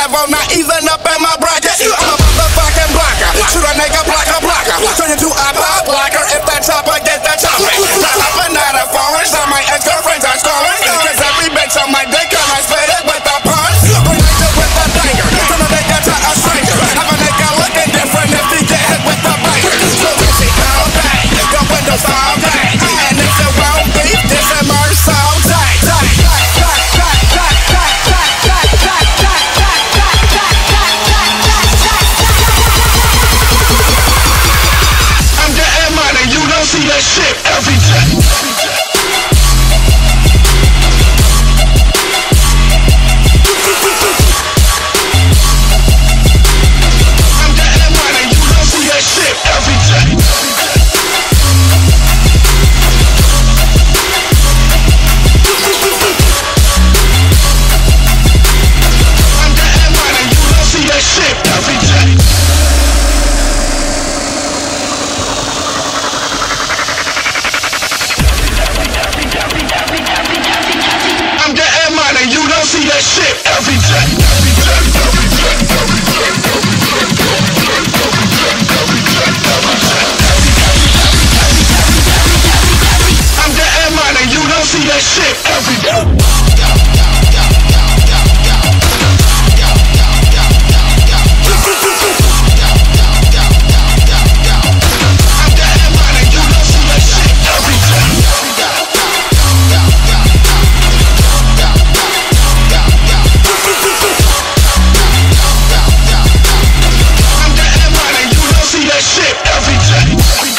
level, not even up in my bracket. I'm a motherfucking blocker. Shoot a nigga blocker. Turn you to a pop blocker if that's up against the topic. Not up and not a foreign, so my ex-girlfriends are scoring. Cause every bitch on my dick and I spit it with the punch. When I do with the banger, turn a nigga to a stranger. Have a nigga looking different if he get hit with the banger. So you see all day, your windows all day. And if it won't be, this immerse all day. I'm getting money, you don't see that shit every day. See that shit every day. I'm getting money, you don't see that shit every day. Shit every day.